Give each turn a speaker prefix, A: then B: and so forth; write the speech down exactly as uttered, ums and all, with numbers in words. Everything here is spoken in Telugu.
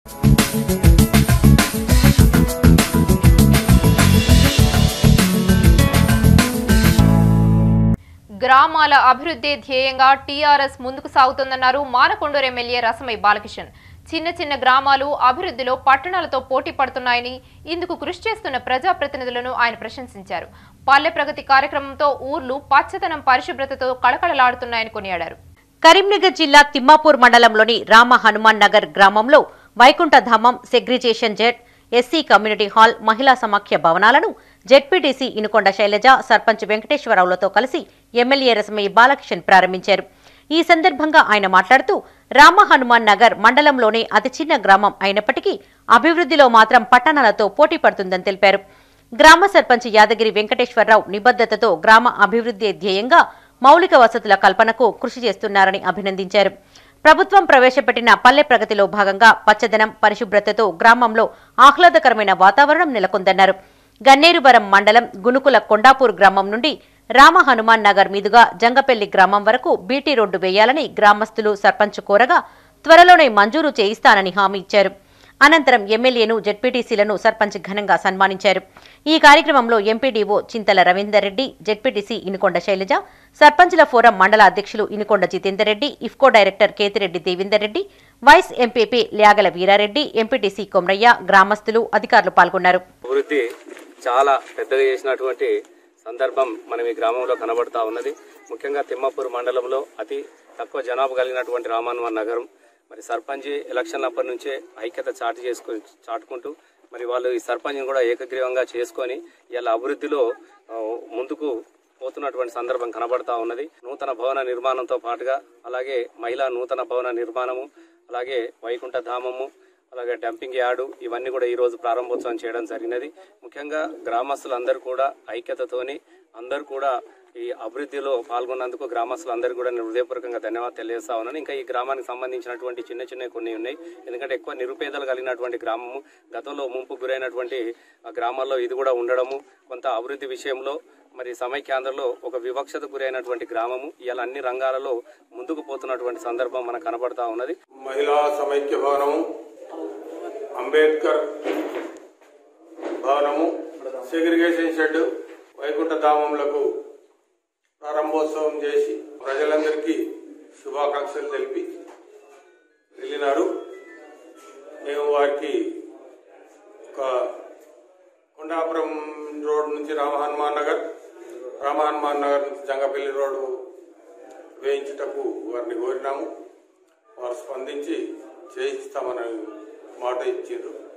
A: గ్రామాల అభివృద్ధి ధ్యేయంగా టీఆర్ఎస్ ముందుకు సాగుతుందన్నారు మానకొండూరు ఎమ్మెల్యే రసమై బాలకిషన్. చిన్న చిన్న గ్రామాలు అభివృద్ధిలో పట్టణాలతో పోటీ పడుతున్నాయని ఇందుకు కృషి చేస్తున్న ప్రజాప్రతినిధులను ఆయన ప్రశంసించారు. పల్లె ప్రగతి కార్యక్రమంతో ఊర్లు పచ్చదనం పరిశుభ్రతతో కళకళలాడుతున్నాయని కొనియాడారు.
B: కరీంనగర్ జిల్లా తిమ్మాపూర్ మండలంలోని రామ హనుమాన్ నగర్ గ్రామంలో వైకుంఠధామం, segregation shed, SC community hall, మహిళా సమాఖ్య భవనాలను జెడ్పీటీసీ ఇనుకొండ శైలజ, సర్పంచ్ వెంకటేశ్వరరావులతో కలిసి ఎమ్మెల్యే రసమై బాలకిషన్ ప్రారంభించారు. ఈ సందర్భంగా ఆయన మాట్లాడుతూ రామ హనుమాన్ నగర్ మండలంలోనే అతి చిన్న గ్రామం అయినప్పటికీ అభివృద్ధిలో మాత్రం పట్టణాలతో పోటీ పడుతుందని తెలిపారు. గ్రామ సర్పంచ్ యాదగిరి వెంకటేశ్వరరావు నిబద్ధతతో గ్రామ అభివృద్ధి ధ్యేయంగా మౌలిక వసతుల కల్పనకు కృషి చేస్తున్నారని అభినందించారు. ప్రభుత్వం ప్రవేశపెట్టిన పల్లె ప్రగతిలో భాగంగా పచ్చదనం, పరిశుభ్రతతో గ్రామంలో ఆహ్లాదకరమైన వాతావరణం నెలకొందన్నారు. గన్నేరువరం మండలం గునుకుల కొండాపూర్ గ్రామం నుండి రామ హనుమాన్ నగర్ మీదుగా జంగపెల్లి గ్రామం వరకు బీటీ రోడ్డు వేయాలని గ్రామస్తులు సర్పంచ్ కోరగా త్వరలోనే మంజూరు చేయిస్తానని హామీ ఇచ్చారు. అనంతరం ఎమ్మెల్యేను, జెడ్పీటీసీలను సర్పంచ్ ఘనంగా సన్మానించారు. ఈ కార్యక్రమంలో ఎంపీడీఓ చింతల రవీందర్ రెడ్డి, జెడ్పీటీసీ ఇనుకొండ శైలజ, సర్పంచ్ల ఫోరం మండల అధ్యక్షులు Inukonda Jitender Reddy, IFFCO director Kethireddy Devender Reddy, vice MPP Lyagala Veera, MPTC Komaraiah, గ్రామస్తులు, అధికారులు పాల్గొన్నారు.
C: అభివృద్ధి చాలా పెద్దగా చేసినటువంటి సందర్భం మనం ఈ గ్రామంలో కనబడతా ఉన్నది. ముఖ్యంగా తిమ్మాపూర్ మండలంలో అతి తక్కువ జనాభా కలిగినటువంటి రామహనుమాన్ నగరం. మరి సర్పంచ్ ఎలక్షన్ అప్పటి నుంచే ఐక్యత చాటు చేసుకొని చాటుకుంటూ మరి వాళ్ళు ఈ సర్పంచ్ని కూడా ఏకగ్రీవంగా చేసుకొని ఇలా అభివృద్ధిలో ముందుకు పోతున్నటువంటి సందర్భం కనబడతా ఉన్నది. నూతన భవన నిర్మాణంతో పాటుగా అలాగే మహిళా నూతన భవన నిర్మాణము, అలాగే వైకుంఠ ధామము, అలాగే డంపింగ్ యార్డు, ఇవన్నీ కూడా ఈ రోజు ప్రారంభోత్సవం చేయడం జరిగినది. ముఖ్యంగా గ్రామస్తులందరూ కూడా ఐక్యతతోని అందరూ కూడా ఈ అభివృద్ధిలో పాల్గొన్నందుకు గ్రామస్తులందరూ కూడా నేను హృదయపూర్వకంగా ధన్యవాదాలు తెలియజేస్తా ఉన్నాను. ఇంకా ఈ గ్రామానికి సంబంధించినటువంటి చిన్న చిన్న కొన్ని ఉన్నాయి. ఎందుకంటే ఎక్కువ నిరుపేదలు కలిగినటువంటి గ్రామము, గతంలో ముంపు గురైనటువంటి గ్రామాల్లో ఇది కూడా ఉండడము, కొంత అభివృద్ధి విషయంలో మరి సమైక్యాంధ్రలో ఒక వివక్షత గురైనటువంటి గ్రామము ఇలా అన్ని రంగాలలో ముందుకు పోతున్నటువంటి సందర్భం మనకు కనబడతా ఉన్నది.
D: మహిళా సమైక్య భవనము, అంబేద్కర్ భవనము, సెగ్రిగేషన్ షెడ్, వైకుంఠ ధామములకు ప్రారంభోత్సవం చేసి ప్రజలందరికీ శుభాకాంక్షలు తెలిపి వెళ్ళినారు. మేము వారికి ఒక కొండాపురం రోడ్ నుంచి రామహనుమాన్ నగర్, రామహనుమాన్ నగర్ నుంచి జంగపల్లి రోడ్డు వేయించుటకు వారిని కోరినాము. వారు స్పందించి చేయిస్తామని మాట ఇచ్చారు.